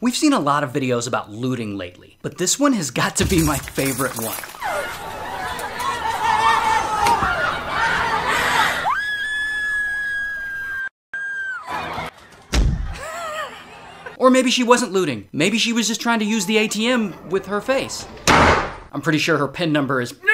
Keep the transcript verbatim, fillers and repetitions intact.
We've seen a lot of videos about looting lately, but this one has got to be my favorite one. Or maybe she wasn't looting. Maybe she was just trying to use the A T M with her face. I'm pretty sure her PIN number is